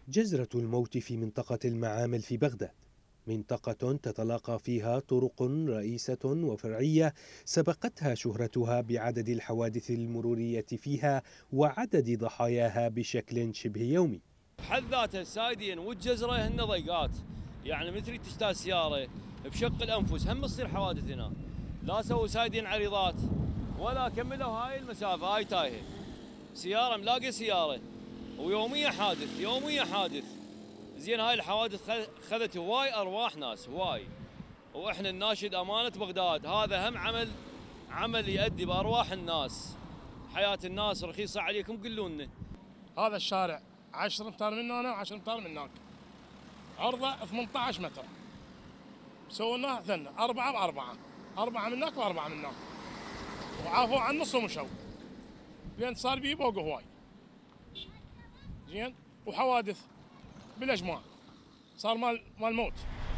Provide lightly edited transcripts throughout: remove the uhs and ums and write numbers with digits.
جزرة الموت في منطقة المعامل في بغداد، منطقة تتلاقى فيها طرق رئيسة وفرعية سبقتها شهرتها بعدد الحوادث المرورية فيها وعدد ضحاياها بشكل شبه يومي. بحد ذاته السايدين والجزرة هن ضيقات، يعني من تريد تجتاز سيارة بشق الأنفس هم تصير حوادث هنا، لا سووا سايدين عريضات ولا كملوا هاي المسافة، هاي تايهة سيارة ملاقي سيارة ويوميا حادث يوميا حادث. زين هاي الحوادث خذت هواي أرواح ناس هواي، وإحنا الناشد أمانة بغداد هذا هم عمل يؤدي بأرواح الناس، حياة الناس رخيصة عليكم قلونا. هذا الشارع 10 امتار من هنا و10 امتار من هناك، عرضه 18 متر، سويناه ثنى 4 ب4، 4 من هناك و4 من هناك، وعافوا عن نص ومشوا، لأن صار بيه فوق هواي. زين وحوادث بالاجماع صار مال موت.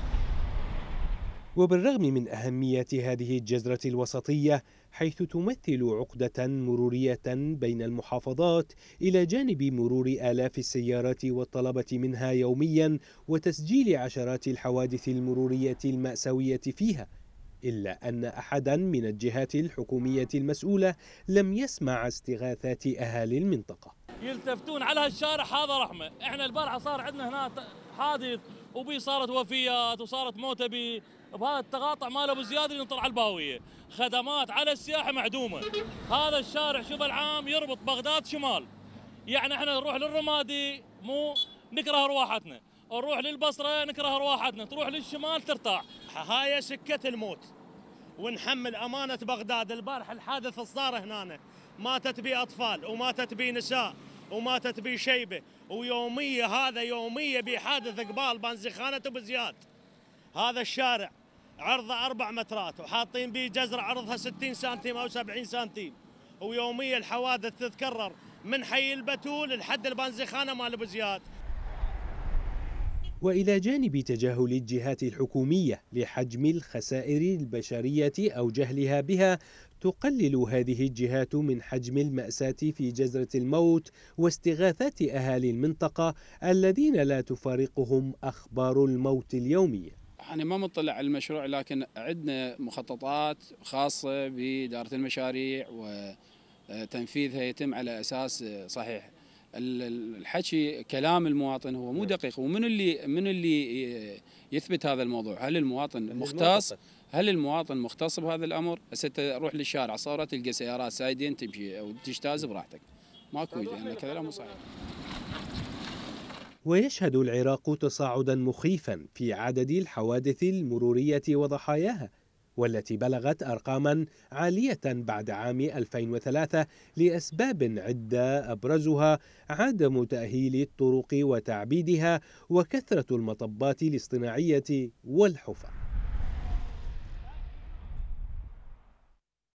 وبالرغم من أهمية هذه الجزرة الوسطية حيث تمثل عقدة مرورية بين المحافظات إلى جانب مرور آلاف السيارات والطلبة منها يوميا وتسجيل عشرات الحوادث المرورية المأساوية فيها، إلا أن أحدا من الجهات الحكومية المسؤولة لم يسمع استغاثات أهالي المنطقة. يلتفتون على هالشارع هذا رحمة. احنا البارحة صار عندنا هنا حادث وبي صارت وفيات وصارت موتة بهذا التقاطع مال ابو زياد اللي نطلع الباوية، خدمات على السياحة معدومة. هذا الشارع شوف العام يربط بغداد شمال، يعني احنا نروح للرمادي مو نكره رواحتنا، نروح للبصرة نكره رواحتنا، تروح للشمال ترتاح. هاي سكة الموت ونحمل أمانة بغداد. البارح الحادث صار هنا، ماتت بي أطفال وماتت بي نساء وماتت بي شيبة، ويومية هذا يومية بحادث قبال بانزخانة وبزياد. هذا الشارع عرضه 4 مترات وحاطين بيه جزرة عرضها 60 سنتيم أو 70 سنتيم، ويومية الحوادث تتكرر من حي البتول لحد البانزخانة مال أبو زياد. وإلى جانب تجاهل الجهات الحكومية لحجم الخسائر البشرية أو جهلها بها، تقلل هذه الجهات من حجم المأساة في جزرة الموت واستغاثات أهالي المنطقة الذين لا تفارقهم أخبار الموت اليومية. يعني ما مطلع على المشروع، لكن عندنا مخططات خاصة بإدارة المشاريع وتنفيذها يتم على أساس صحيح. الحكي كلام المواطن هو مو دقيق، ومن اللي يثبت هذا الموضوع؟ هل المواطن مختص؟ هل المواطن مختص بهذا الامر؟ هسه روح للشارع صورة تلقى سيارات سايدين تمشي او تجتاز براحتك، ماكو يعني كلام مو صحيح. ويشهد العراق تصاعدا مخيفا في عدد الحوادث المرورية وضحاياها، والتي بلغت أرقاما عالية بعد عام 2003 لأسباب عدة أبرزها عدم تأهيل الطرق وتعبيدها وكثرة المطبات الاصطناعية والحفر.